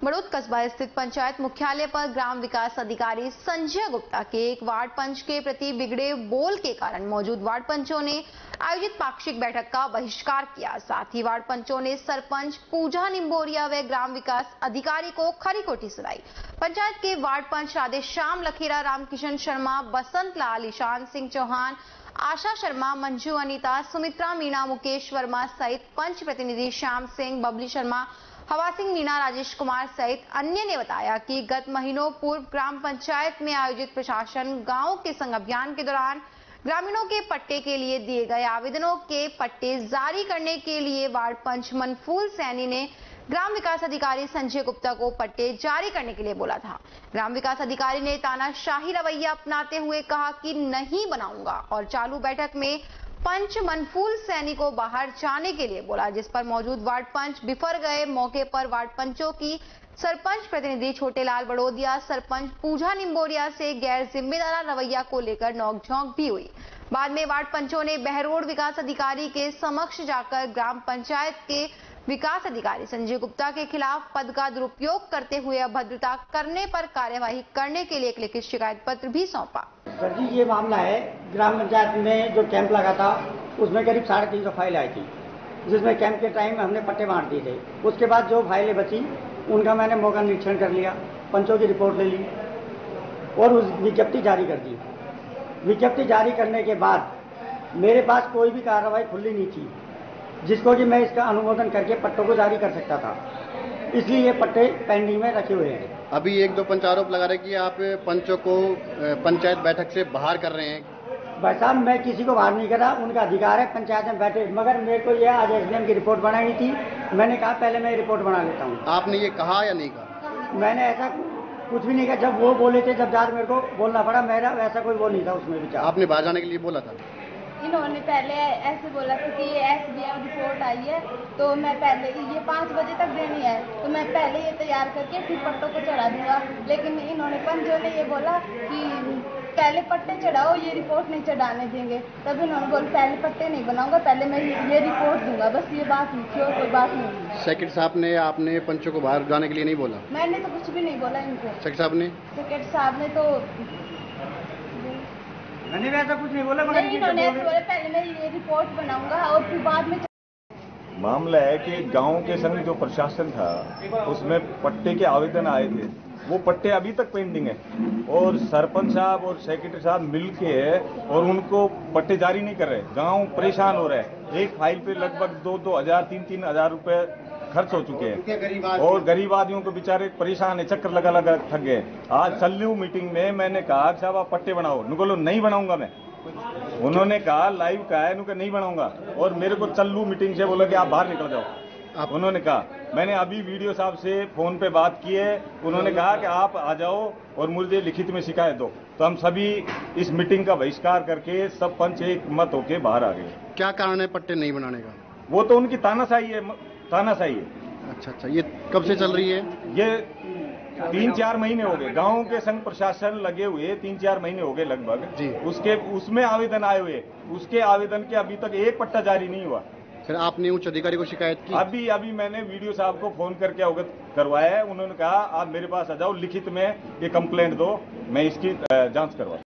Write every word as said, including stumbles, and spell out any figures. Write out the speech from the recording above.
बड़ौद कस्बा स्थित पंचायत मुख्यालय पर ग्राम विकास अधिकारी संजय गुप्ता के एक वार्ड पंच के प्रति बिगड़े बोल के कारण मौजूद वार्ड पंचों ने आयोजित पाक्षिक बैठक का बहिष्कार किया। साथ ही वार्ड पंचों ने सरपंच पूजा निम्बोरिया व ग्राम विकास अधिकारी को खरी खोटी सुनाई। पंचायत के वार्ड पंच राधेश्याम लखेरा, रामकिशन शर्मा, बसंत लाल, ईशान सिंह चौहान, आशा शर्मा, मंजू अनीता, सुमित्रा मीणा, मुकेश वर्मा सहित पंच प्रतिनिधि श्याम सिंह, बबली शर्मा, हवा सिंह मीणा, राजेश कुमार सहित अन्य ने बताया कि गत महीनों पूर्व ग्राम पंचायत में आयोजित प्रशासन गांव के संग अभियान के दौरान ग्रामीणों के पट्टे के लिए दिए गए आवेदनों के पट्टे जारी करने के लिए वार्ड पंच मनफूल सैनी ने ग्राम विकास अधिकारी संजय गुप्ता को पट्टे जारी करने के लिए बोला था। ग्राम विकास अधिकारी ने तानाशाही रवैया अपनाते हुए कहा कि नहीं बनाऊंगा और चालू बैठक में पंच मनफूल सैनी को बाहर जाने के लिए बोला, जिस पर मौजूद वार्ड पंच बिफर गए। मौके पर वार्ड पंचों की सरपंच प्रतिनिधि छोटेलाल बड़ोदिया, सरपंच पूजा निम्बोरिया से गैर जिम्मेदार रवैया को लेकर नोकझोंक भी हुई। बाद में वार्ड पंचों ने बहरोड विकास अधिकारी के समक्ष जाकर ग्राम पंचायत के विकास अधिकारी संजय गुप्ता के खिलाफ पद का दुरुपयोग करते हुए अभद्रता करने पर कार्यवाही करने के लिए एक लिखित शिकायत पत्र भी सौंपा। सर जी, ये मामला है ग्राम पंचायत में जो कैंप लगा था उसमें करीब साढ़े तीन सौ फाइल आई थी, जिसमें कैंप के टाइम हमने पट्टे बांट दिए थे। उसके बाद जो फाइलें बची उनका मैंने मौका निरीक्षण कर लिया, पंचों की रिपोर्ट ले ली और उस विज्ञप्ति जारी कर दी। विज्ञप्ति जारी करने के बाद मेरे पास कोई भी कार्रवाई खुली नहीं थी जिसको कि मैं इसका अनुमोदन करके पट्टों को जारी कर सकता था, इसलिए ये पट्टे पेंडिंग में रखे हुए हैं। अभी एक दो पंच आरोप लगा रहे कि आप पंचों को पंचायत बैठक से बाहर कर रहे हैं। भाई साहब, मैं किसी को बाहर नहीं कर रहा, उनका अधिकार है पंचायत में बैठे, मगर मेरे को यह आज एसडीएम की रिपोर्ट बनानी थी। मैंने कहा पहले मैं रिपोर्ट बना लेता हूँ। आपने ये कहा या नहीं कहा? मैंने ऐसा कुछ भी नहीं कहा। जब वो बोले थे, जब जाकर मेरे को बोलना पड़ा, मेरा वैसा कोई वो नहीं था उसमें विचार। आपने बाहर जाने के लिए बोला था? इन्होंने पहले ऐसे बोला था कि ये एसडीएम रिपोर्ट आई है तो मैं पहले ये पाँच बजे तक देनी है, तो मैं पहले ये तैयार करके फिर पट्टों को चढ़ा दूंगा। लेकिन इन्होंने पंचों ने ये बोला कि पहले पट्टे चढ़ाओ, ये रिपोर्ट नहीं चढ़ाने देंगे। तब इन्होंने बोला पहले पट्टे नहीं बनाऊंगा, पहले मैं ये रिपोर्ट दूंगा। बस ये बात हुई थी और कोई बात नहीं। सेक्रेटरी साहब ने आपने पंचों को बाहर जाने के लिए नहीं बोला? मैंने तो कुछ भी नहीं बोला इनको। सेक्रेटरी साहब ने सेक्रेटरी साहब ने तो मैंने भी ऐसा कुछ नहीं बोला। नहीं, इन्होंने ऐसे बोला पहले मैं ये रिपोर्ट बनाऊंगा और फिर बाद में। मामला है कि गांव के संग जो प्रशासन था उसमें पट्टे के आवेदन आए थे, वो पट्टे अभी तक पेंडिंग है और सरपंच साहब और सेक्रेटरी साहब मिलके और उनको पट्टे जारी नहीं कर रहे। गांव परेशान हो रहा है। एक फाइल पे लगभग दो दो हजार तीन तीन हजार रुपए खर्च हो चुके हैं और गरीब आदमियों को बेचारे परेशान है, चक्कर लगा लगा थक गए। आज सल्लू मीटिंग में मैंने कहा साहब आप पट्टे बनाओ, बोलो नहीं बनाऊंगा मैं। उन्होंने कहा लाइव कहा है, नहीं बनाऊंगा और मेरे को चल्लू मीटिंग से बोला कि आप बाहर निकल जाओ। आप उन्होंने कहा, मैंने अभी वीडियो साहब से फोन पे बात की है, उन्होंने कहा कि आप आ जाओ और मुझे लिखित में शिकायत दो। तो हम सभी इस मीटिंग का बहिष्कार करके सब पंच एक मत होके बाहर आ गए। क्या कारण है पट्टे नहीं बनाने का? वो तो उनकी तानाशाही है, तानाशाही है। अच्छा अच्छा, ये कब से चल रही है? ये तीन चार महीने हो गए। गांव के संग प्रशासन लगे हुए तीन चार महीने हो गए लगभग जी। उसके उसमें आवेदन आए हुए, उसके आवेदन के अभी तक एक पट्टा जारी नहीं हुआ। फिर आपने उच्च अधिकारी को शिकायत की? अभी अभी मैंने वीडियो साहब को फोन करके अवगत करवाया है। उन्होंने कहा आप मेरे पास आ जाओ, लिखित में ये कंप्लेंट दो, मैं इसकी जांच करवा